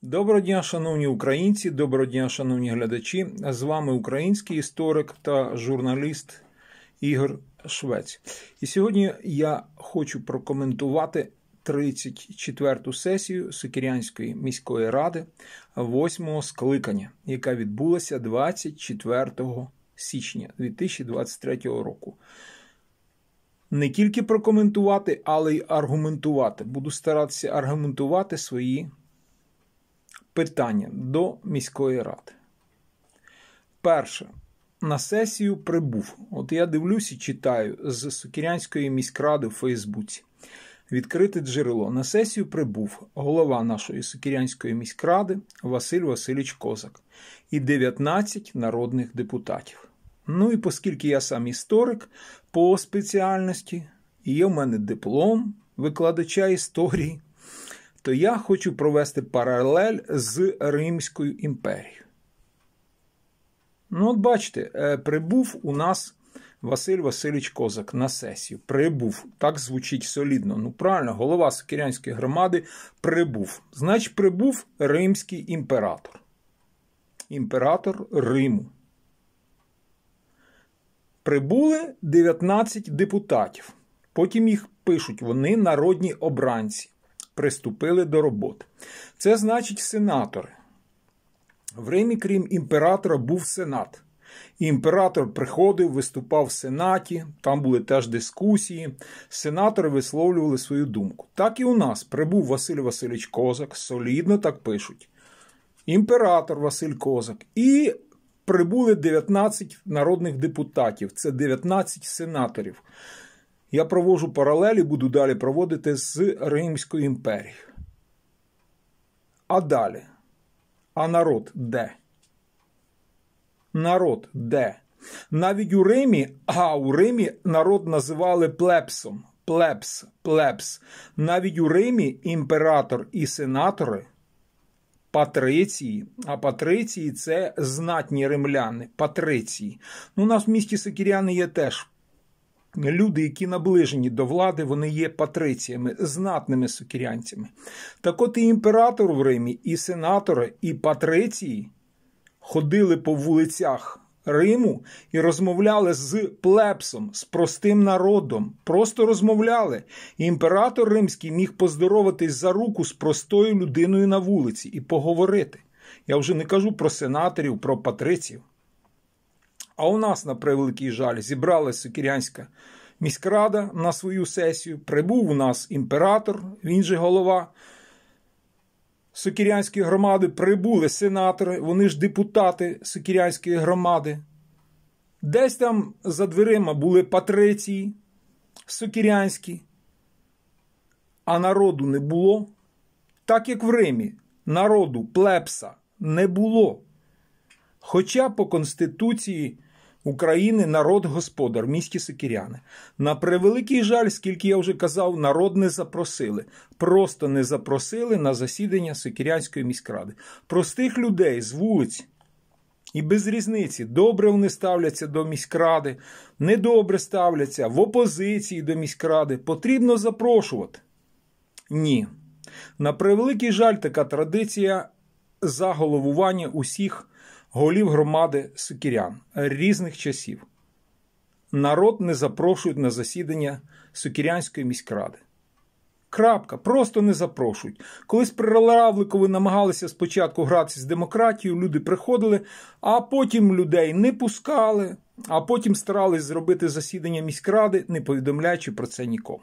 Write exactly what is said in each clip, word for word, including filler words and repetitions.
Доброго дня, шановні українці, доброго дня, шановні глядачі. З вами український історик та журналіст Ігор Швець. І сьогодні я хочу прокоментувати тридцять четверту сесію Сокирянської міської ради восьмого скликання, яка відбулася двадцять четвертого січня дві тисячі двадцять третього року. Не тільки прокоментувати, але й аргументувати. Буду старатися аргументувати свої питання до міської ради. Перше. На сесію прибув. От я дивлюсь і читаю з Сокирянської міськради в Фейсбуці. Відкрите джерело. На сесію прибув голова нашої Сокирянської міськради Василь Васильович Козак і дев'ятнадцять народних депутатів. Ну і оскільки я сам історик по спеціальності, і є в мене диплом викладача історії, то я хочу провести паралель з Римською імперією. Ну от бачите, прибув у нас Василь Васильович Козак на сесію. Прибув. Так звучить солідно. Ну правильно, голова Сокирянської громади прибув. Значить, прибув римський імператор. Імператор Риму. Прибули дев'ятнадцять депутатів. Потім їх пишуть, вони народні обранці. Приступили до роботи. Це значить сенатори. В Римі, крім імператора, був сенат. І імператор приходив, виступав в сенаті, там були теж дискусії, сенатори висловлювали свою думку. Так і у нас прибув Василь Васильович Козак, солідно так пишуть. Імператор Василь Козак. І прибули дев'ятнадцять народних депутатів, це дев'ятнадцять сенаторів. Я проводжу паралелі, буду далі проводити з Римською імперією. А далі? А народ де? Народ де? Навіть у Римі, а у Римі народ називали плебсом. Плебс, плебс. Навіть у Римі імператор і сенатори патриції, а патриції – це знатні римляни, патриції. Ну, у нас в місті Сокиряни є теж люди, які наближені до влади, вони є патриціями, знатними сокирянцями. Так от і імператор в Римі, і сенатори, і патриції ходили по вулицях Риму і розмовляли з плебсом, з простим народом. Просто розмовляли. І імператор римський міг поздороватись за руку з простою людиною на вулиці і поговорити. Я вже не кажу про сенаторів, про патриців. А у нас, на превеликий жаль, зібралася Сокирянська міськрада на свою сесію. Прибув у нас імператор, він же голова Сокирянської громади. Прибули сенатори, вони ж депутати Сокирянської громади. Десь там за дверима були патриції сокирянські, а народу не було. Так як в Римі народу, плебса, не було. Хоча по Конституції України народ господар, в місті Сокиряни. На превеликий жаль, скільки я вже казав, народ не запросили. Просто не запросили на засідання Сокирянської міськради. Простих людей з вулиць і без різниці. Добре вони ставляться до міськради, недобре ставляться, в опозиції до міськради. Потрібно запрошувати. Ні. На превеликий жаль, така традиція за головування усіх голів громади сокирян різних часів. Народ не запрошують на засідання Сокирянської міськради. Крапка. Просто не запрошують. Колись при Равликові намагалися спочатку гратися з демократією, люди приходили, а потім людей не пускали, а потім старались зробити засідання міськради, не повідомляючи про це нікому.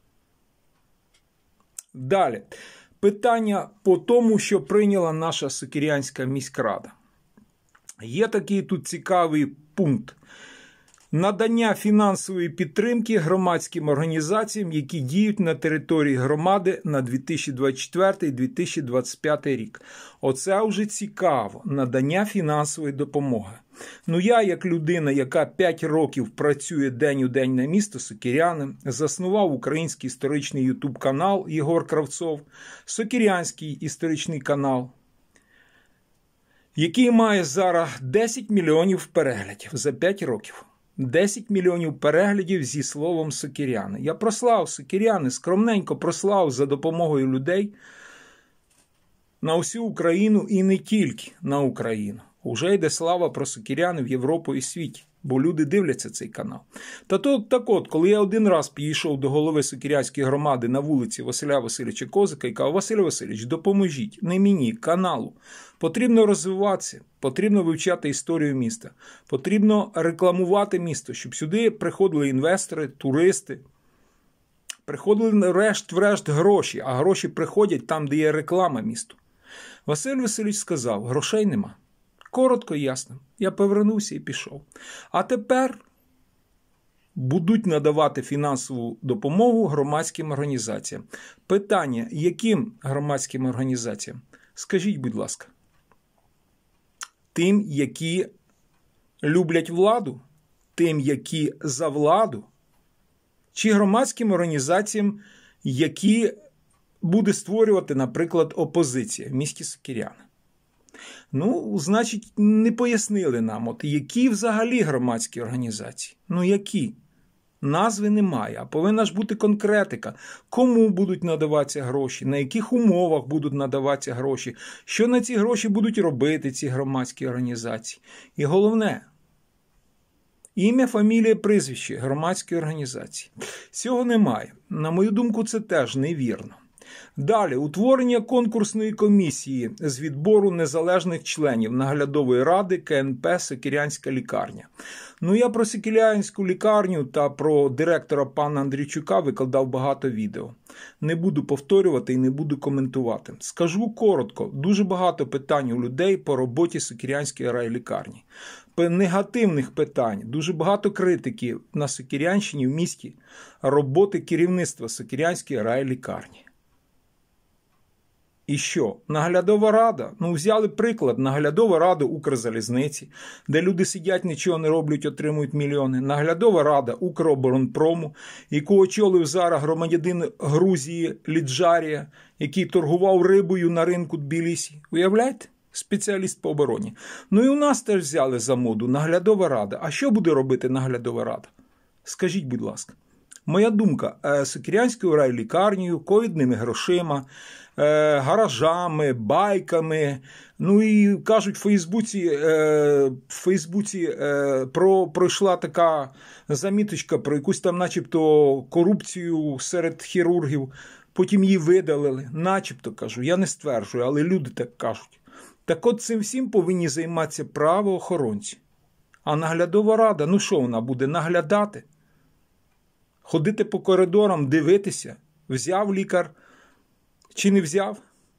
Далі. Питання по тому, що прийняла наша Сокирянська міськрада. Є такий тут цікавий пункт. Надання фінансової підтримки громадським організаціям, які діють на території громади на дві тисячі двадцять четвертий - дві тисячі двадцять п'ятий рік. Оце вже цікаво. Надання фінансової допомоги. Ну я, як людина, яка п'ять років працює день у день на місто Сокиряни, заснував український історичний ютуб-канал Єгор Кравцов, Сокирянський історичний канал, який має зараз десять мільйонів переглядів за п'ять років. десять мільйонів переглядів зі словом «Сокиряни». Я прослав Сокиряни, скромненько прослав за допомогою людей на всю Україну і не тільки на Україну. Уже йде слава про сокирян в Європу і світі, бо люди дивляться цей канал. Та то, так от, коли я один раз підійшов до голови сокирянської громади на вулиці Василя Васильовича Козика і казав: Василь Васильович, допоможіть, не мені, каналу. Потрібно розвиватися, потрібно вивчати історію міста, потрібно рекламувати місто, щоб сюди приходили інвестори, туристи, приходили врешт-врешт гроші, а гроші приходять там, де є реклама місту. Василь Васильович сказав: грошей нема. Коротко і ясно. Я повернувся і пішов. А тепер будуть надавати фінансову допомогу громадським організаціям. Питання: яким громадським організаціям? Скажіть, будь ласка. Тим, які люблять владу? Тим, які за владу? Чи громадським організаціям, які буде створювати, наприклад, опозиція в місті Сокиряни? Ну, значить, не пояснили нам, от які взагалі громадські організації. Ну, які? Назви немає, а повинна ж бути конкретика. Кому будуть надаватися гроші, на яких умовах будуть надаватися гроші, що на ці гроші будуть робити ці громадські організації. І головне, ім'я, фамілія, прізвище громадської організації. Цього немає. На мою думку, це теж невірно. Далі, утворення конкурсної комісії з відбору незалежних членів наглядової ради ка ен пе «Сокирянська лікарня». Ну, я про Сокирянську лікарню та про директора пана Андрійчука викладав багато відео. Не буду повторювати і не буду коментувати. Скажу коротко, дуже багато питань у людей по роботі Сокирянської райлікарні. Негативних питань, дуже багато критики на Сокирянщині в місті роботи керівництва Сокирянської райлікарні. І що? Наглядова рада? Ну, взяли приклад. Наглядова рада Укрзалізниці, де люди сидять, нічого не роблять, отримують мільйони. Наглядова рада Укроборонпрому, яку очолив зараз громадянин Грузії Ліджарія, який торгував рибою на ринку Тбілісі. Уявляєте? Спеціаліст по обороні. Ну і у нас теж взяли за моду наглядова рада. А що буде робити наглядова рада? Скажіть, будь ласка. Моя думка, Сокирянською райлікарнею, ковідними грошима, гаражами, байками, ну і кажуть, в Фейсбуці, в Фейсбуці про, пройшла така заміточка про якусь там начебто корупцію серед хірургів, потім її видалили, начебто, кажу, я не стверджую, але люди так кажуть. Так от цим всім повинні займатися правоохоронці. А наглядова рада, ну що вона буде наглядати? Ходити по коридорам, дивитися, взяв лікар чи не взяв?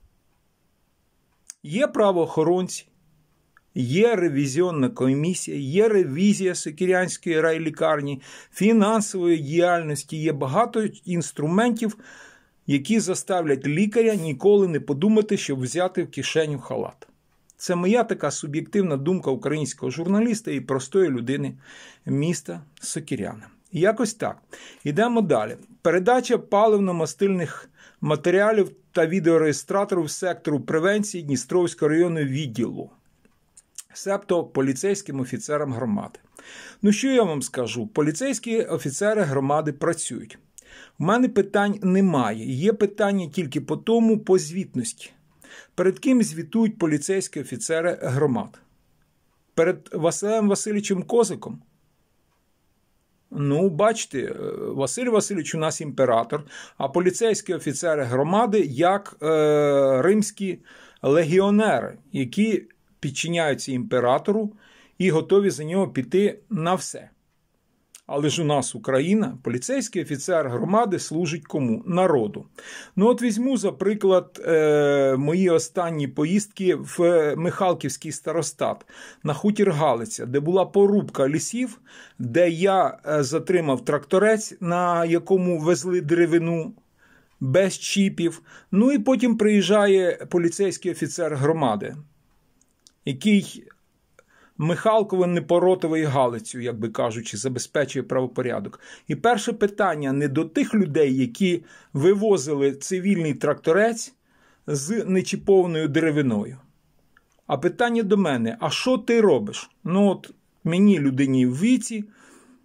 Є правоохоронці, є ревізіонна комісія, є ревізія Сокирянської райлікарні, фінансової діяльності, є багато інструментів, які заставлять лікаря ніколи не подумати, щоб взяти в кишеню халат. Це моя така суб'єктивна думка українського журналіста і простої людини міста Сокиряни. Якось так. Ідемо далі. Передача паливно-мастильних матеріалів та відеореєстраторів сектору превенції Дністровського районного відділу, себто поліцейським офіцерам громади. Ну що я вам скажу? Поліцейські офіцери громади працюють. У мене питань немає. Є питання тільки по тому, по звітності. Перед ким звітують поліцейські офіцери громад? Перед Василем Васильовичем Козиком? Ну, бачите, Василь Васильович у нас імператор, а поліцейські офіцери громади як е, римські легіонери, які підчиняються імператору і готові за нього піти на все. Але ж у нас Україна, поліцейський офіцер громади служить кому? Народу. Ну от візьму, за приклад, е, мої останні поїздки в Михалківський старостат на хутір Галиця, де була порубка лісів, де я затримав тракторець, на якому везли деревину без чіпів. Ну і потім приїжджає поліцейський офіцер громади, який Михалковим, Непоротовою Галицю, як би кажучи, забезпечує правопорядок. І перше питання не до тих людей, які вивозили цивільний тракторець з нечіпованою деревиною. А питання до мене: а що ти робиш? Ну от мені, людині в віці,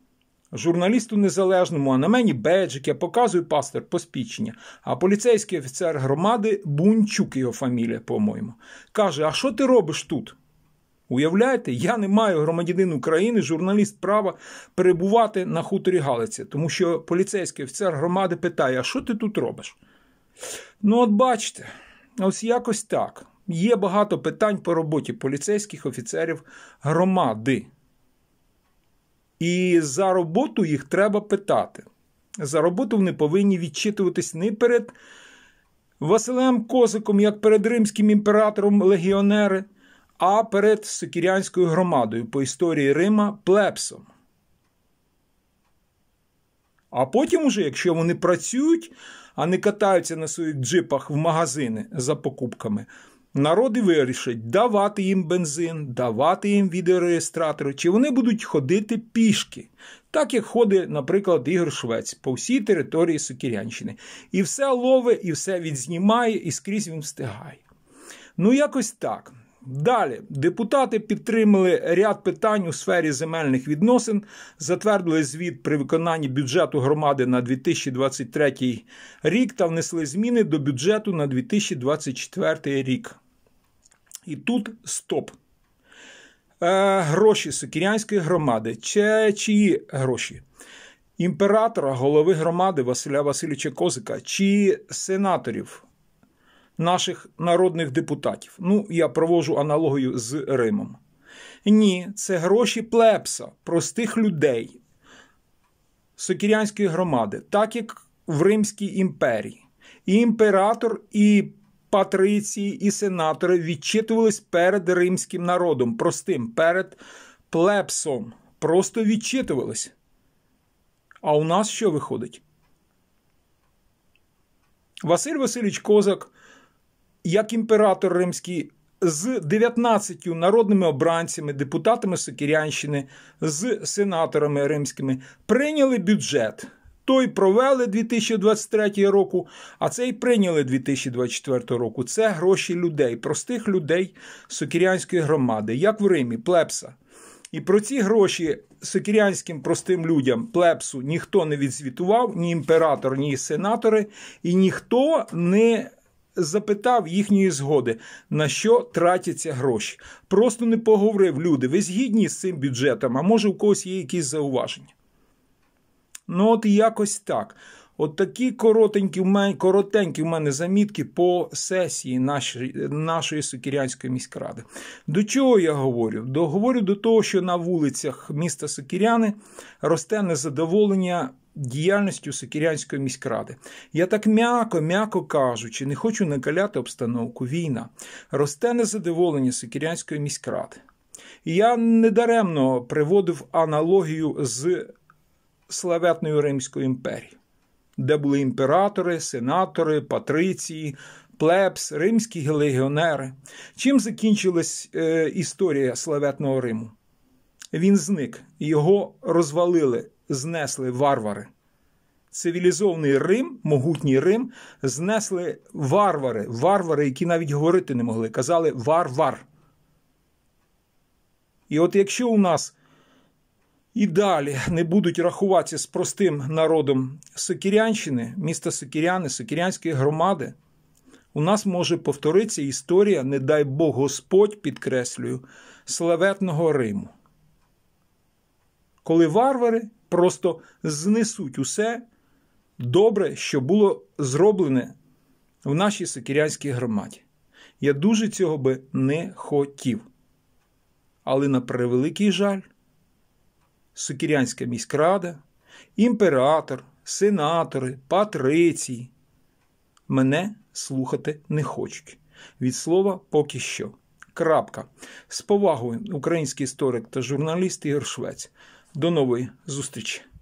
Журналісту незалежному, а на мені беджик, я показую паспорт, посвідчення. А поліцейський офіцер громади, Бунчук його фамілія, по-моєму, каже, а що ти робиш тут? Уявляєте, я не маю, громадянин України, журналіст, права перебувати на хуторі Галиця, тому що поліцейський офіцер громади питає, а що ти тут робиш? Ну от бачите, ось якось так. Є багато питань по роботі поліцейських офіцерів громади. І за роботу їх треба питати. За роботу вони повинні відчитуватись не перед Василем Козаком, як перед римським імператором легіонери, а перед Сокирянською громадою по історії Рима плебсом. А потім уже, якщо вони працюють, а не катаються на своїх джипах в магазини за покупками, народ і вирішить, давати їм бензин, давати їм відеореєстратори, чи вони будуть ходити пішки. Так, як ходить, наприклад, Ігор Швець по всій території Сокирянщини. І все ловить, і все відзнімає, і скрізь він встигає. Ну, якось так. Далі. Депутати підтримали ряд питань у сфері земельних відносин, затвердили звіт при виконанні бюджету громади на дві тисячі двадцять третій рік та внесли зміни до бюджету на дві тисячі двадцять четвертий рік. І тут стоп. Е, гроші Сокирянської громади. Чи, чиї гроші? Імператора, голови громади Василя Васильовича Козака, чи сенаторів, наших народних депутатів? Ну, я проводжу аналогію з Римом. Ні, це гроші плебса, простих людей Сокирянської громади, так як в Римській імперії. І імператор, і патриції, і сенатори відчитувались перед римським народом, простим, перед плебсом. Просто відчитувались. А у нас що виходить? Василь Васильович Козак, як імператор римський, з дев'ятнадцятьма народними обранцями, депутатами Сокирянщини, з сенаторами римськими, прийняли бюджет. Той провели дві тисячі двадцять третього року, а цей прийняли дві тисячі двадцять четвертого року. Це гроші людей, простих людей Сокирянської громади, як в Римі, плебса. І про ці гроші сокирянським простим людям, плебсу, ніхто не відзвітував, ні імператор, ні сенатори, і ніхто не запитав їхньої згоди, на що тратяться гроші. Просто не поговорив, люди, ви згідні з цим бюджетом, а може у когось є якісь зауваження? Ну от якось так. От такі коротенькі в мене, коротенькі в мене замітки по сесії нашої, нашої Сокирянської міськради. До чого я говорю? До, говорю до того, що на вулицях міста Сокиряни росте незадоволення діяльністю Сокирянської міськради. Я так м'яко, м'яко кажучи, не хочу накаляти обстановку, війна. Росте незадоволення Сокирянської міськради. І я недаремно приводив аналогію з славетною Римською імперією, де були імператори, сенатори, патриції, плебс, римські легіонери. Чим закінчилась е, історія славетного Риму? Він зник, його розвалили, знесли варвари. Цивілізований Рим, могутній Рим, знесли варвари, варвари, які навіть говорити не могли, казали вар-вар. І от якщо у нас і далі не будуть рахуватися з простим народом Сокирянщини, міста Сокиряни, Сокирянської громади, у нас може повторитися історія, не дай Бог Господь, підкреслюю, славетного Риму. Коли варвари просто знесуть усе добре, що було зроблене в нашій Сокирянській громаді. Я дуже цього би не хотів. Але на превеликий жаль, Сокирянська міськрада, імператор, сенатори, патриції мене слухати не хочуть. Від слова поки що. Крапка. З повагою, український історик та журналіст Ігор Швець. До нової зустрічі.